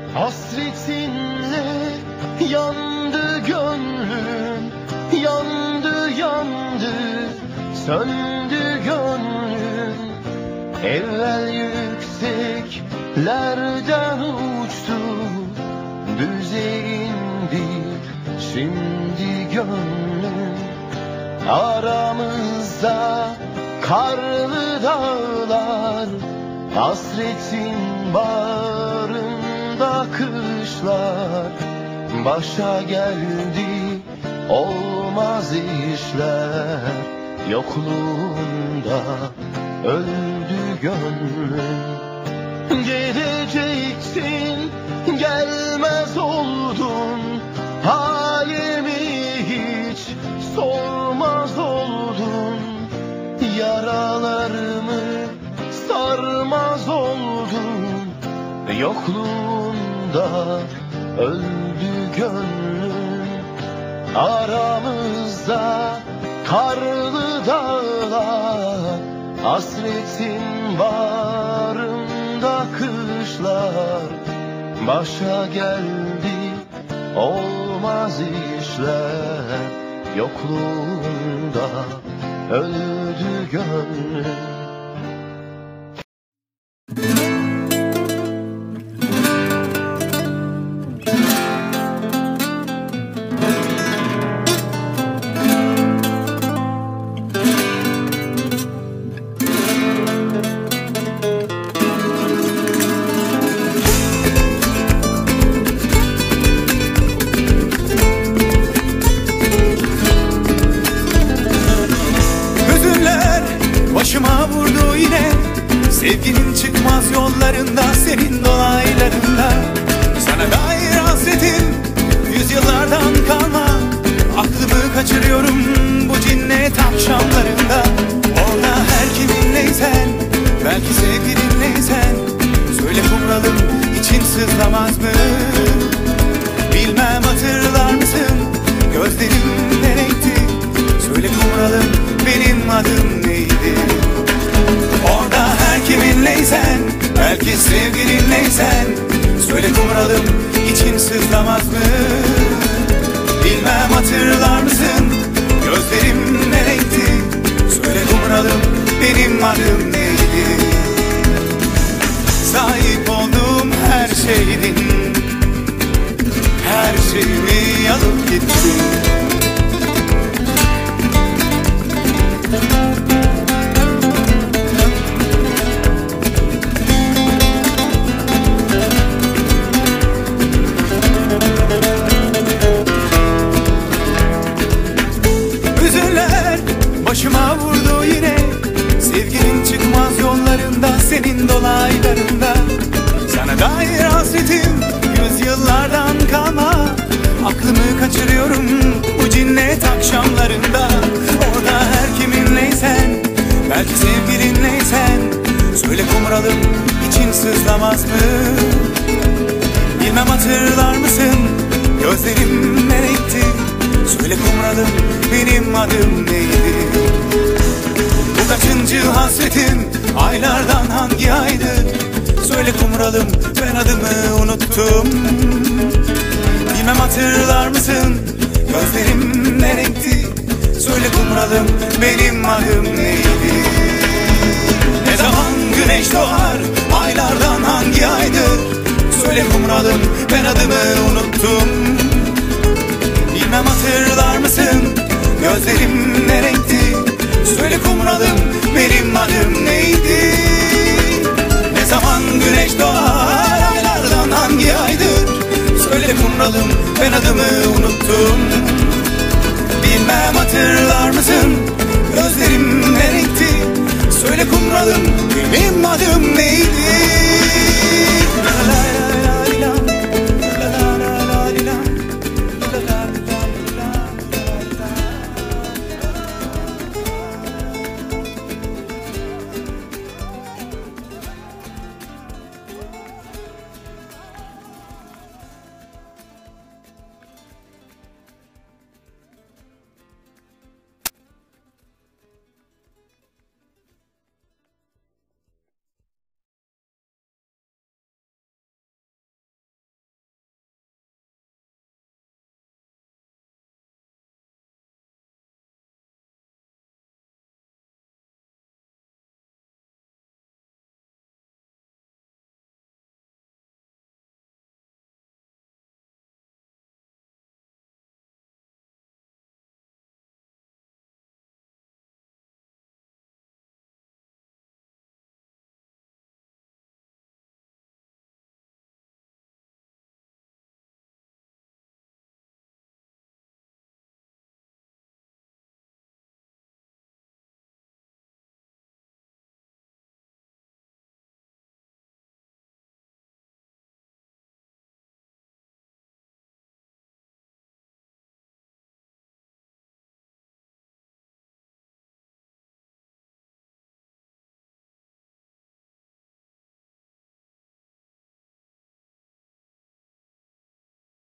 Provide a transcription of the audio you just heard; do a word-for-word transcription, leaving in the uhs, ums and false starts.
Hasretinle yandı gönlüm, yandı yandı, söndü gönlüm. Evvel yükseklerden uçtu, düze indi şimdi gönlüm. Aramızda karlı dağlar, hasretin bağrında kışlar. Başa geldi olmaz işler, yokluğunda öldü gönlüm. Geleceksin gelmez oldun, halimi hiç sormaz oldun. Yaralarımı sarmaz oldun, yokluğunda öldü gönlüm. Aramızda karlı dağlar, hasretin bağrında kışlar. Başa geldi olmaz işler, yokluğunda öldü gönlüm. Başıma vurdu yine, sevginin çıkmaz yollarında, senin dolaylarında. Sana dair hasretim yüzyıllardan kalma, aklımı kaçırıyorum bu cinnet akşamlarında. Orada her kiminleysen, belki sevgilinleysen, söyle kumralım için sızlamaz mı? Bilmem hatırlar mısın, gözlerim ne renkti? Söyle kumralım benim adım neydi? Orada her kiminleysen, belki sevgilinleysen, söyle kumralım için sızlamaz mı? Bilmem hatırlar mısın, gözlerim ne renkti? Söyle kumralım benim adım neydi? Sahip olduğum her şeydin, her şeyimi alıp gittin. Başıma vurdu yine, sevginin çıkmaz yollarında, senin dolaylarında. Sana dair hasretim yüzyıllardan kalma, aklımı kaçırıyorum bu cinnet akşamlarında. Orada her kiminleysen, belki sevgilinleysen, söyle kumralım için sızlamaz mı? Bilmem hatırlar mısın, gözlerim ne renkti? Söyle kumralım benim adım neydi? Bu kaçıncı hasretim, aylardan hangi aydır? Söyle kumralım ben adımı unuttum. Bilmem hatırlar mısın, gözlerim ne renkti? Söyle kumralım benim adım neydi? Ne zaman güneş doğar, aylardan hangi aydır? Söyle kumralım ben adımı unuttum. Bilmem hatırlar mısın, gözlerim ne renkti? Söyle kumralım benim adım neydi? Ne zaman güneş doğar, aylardan hangi aydır? Söyle kumralım ben adımı unuttum. Bilmem hatırlar mısın,